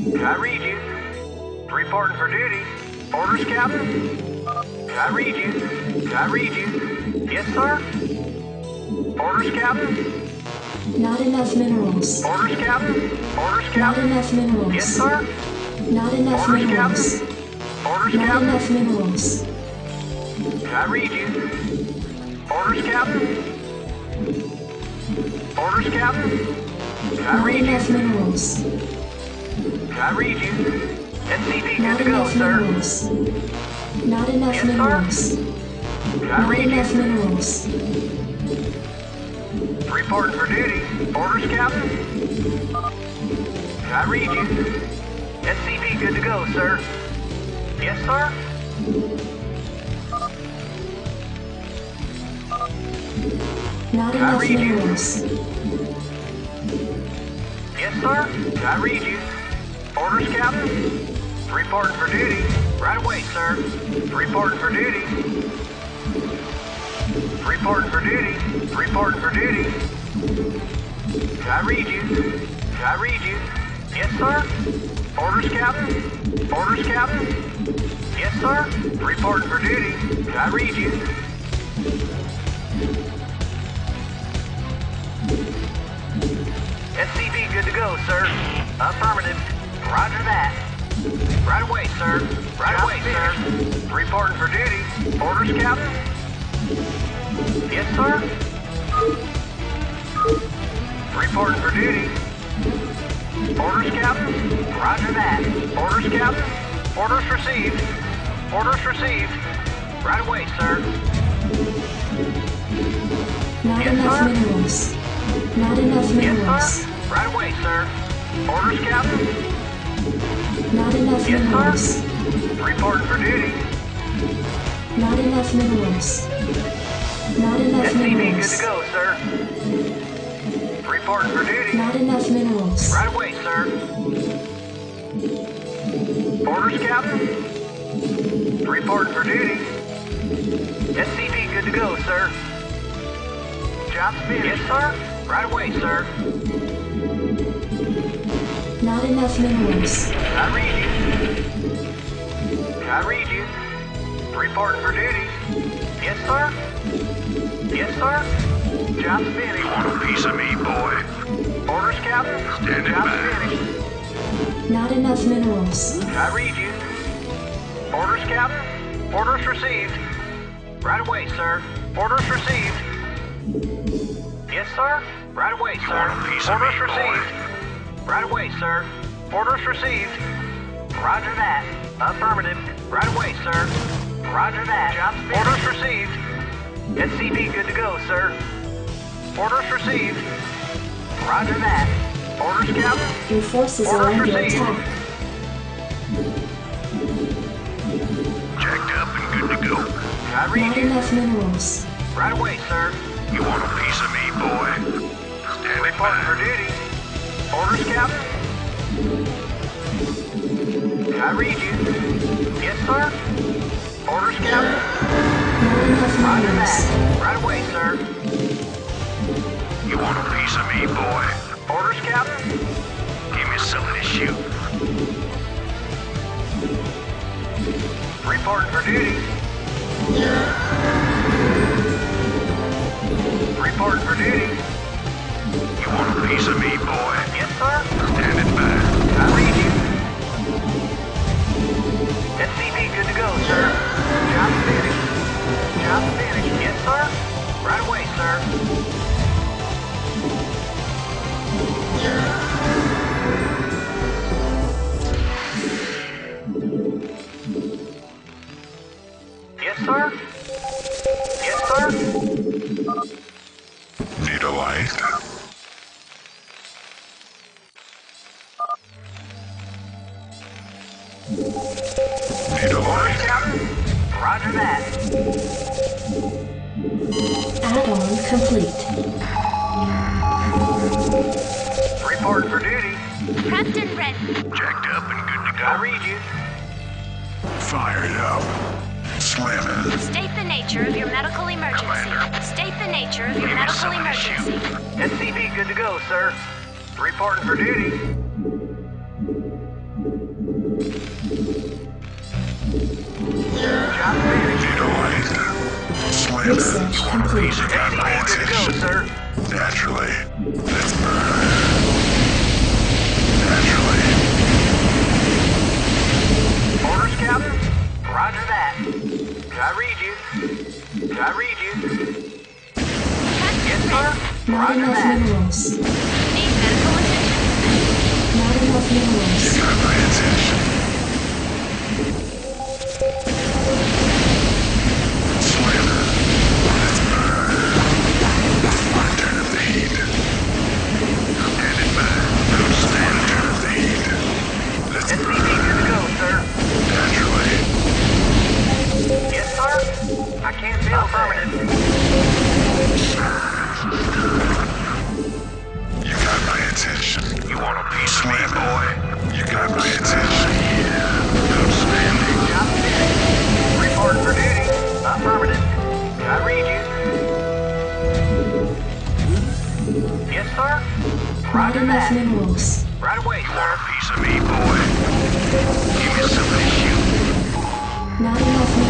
I read you. Reporting for duty. Orders, Captain? I read you. I read you. Yes, sir? Orders, Captain? Not enough minerals. Orders, Captain? Orders, Captain? Not enough minerals. Yes, sir? Not enough Orders, minerals. Captain? Orders, Not Captain? enough minerals. I read you. Orders, Captain? Orders, Captain? I Not read enough you. minerals. I read you. SCP Not good to go, enough sir. minerals. Not enough Yes, sir. minerals. I Not read enough you. minerals. Reporting for duty. Orders, Captain? I read you. SCP good to go, sir. Yes, sir? Not I enough read you. minerals. Yes, sir? I read you. Orders, Captain? Reporting for duty. Right away, sir. Reporting for duty. Reporting for duty. Reporting for duty. I read you. I read you. Yes, sir? Orders, Captain? Orders, Captain? Yes, sir? Reporting for duty. I read you. SCV good to go, sir. Affirmative. Roger that. Right away, sir. Right away, sir. Reporting for duty. Orders, Captain? Yes, sir? Reporting for duty. Orders, Captain? Roger that. Orders, Captain? Orders received. Orders received. Right away, sir. Not Yes, enough sir? minerals. Not enough minerals. Yes, sir? Right away, sir. Orders, Captain? Not enough Yes, minerals. sir? Reporting for duty. Not enough minerals. Not enough SCV good minerals. to go, sir. Reporting for duty. Not enough minerals. Right away, sir. Orders, Captain? Reporting for duty. SCV good to go, sir. Job's finished. Yes, sir. Right away, sir. Not enough minerals. I read you. I read you. Reporting for duty. Yes, sir. Yes, sir. Job's finished. You want a piece of me, boy? Orders, Captain? Standing Job's by. finished. Not enough minerals. I read you. Orders, Captain? Orders received. Right away, sir. Orders received. Yes, sir. Right away, You sir. want a piece of Orders me, boy? received. Right away, sir. Orders received. Roger that. Affirmative. Right away, sir. Roger that. Job's finished. Orders received. SCP good to go, sir. Orders received. Roger that. Orders, Captain? Your forces are Orders under received. attack. Jacked up and good to go. I read Not you. enough minerals. Right away, sir. You want a piece of me, boy? Standing Reporting for by. duty. Orders, Captain? I read you. Yes, sir? Orders, Captain? Not enough Roger minerals. that. Right away, sir. You want a piece of me, boy? Orders, Captain? Give me something to shoot. Reporting for duty. Reporting for duty. You want a piece of me, boy? Yes, sir? Standing by. I read you. SCP good to go, sir. Job finished. Job finished. Yes, sir? Right away, sir. Yes, sir? Yes, sir? Need a light? Need a Orders, light? Captain? Roger that. Add-on complete. Reporting for duty. Prepped and ready. Jacked up and good to I go. read you. Fired up. Slamming. State the nature of your medical emergency. Commander. State the nature of your Give me medical something to shoot. emergency. SCP good to go, sir. Reporting for duty. Job finished. Need a light? Slamming. Research complete. You got my SCP good to go, attention. sir. Naturally. Let's burn. Naturally. Orders, Captain? Roger that. Can I read you? Can I read you? Yes, sir. Not Roger enough that. minerals. Need medical attention. Not enough minerals. You got my attention. Slammer. Let's burn. My turn of the heat. Standing by. Outstanding. Turn of the heat. Let's SCP burn. good to go, sir. Naturally. Yes, sir. I can't feel affirmative. You got my attention. You want a piece of me, boy? You got my attention. Yeah. Outstanding. Job finished. Report for duty. Affirmative. Can I read you? Yes, sir. Not Roger enough that. minerals. Right away, You sir. want a piece of me, boy? Give me something to shoot. Not enough minerals.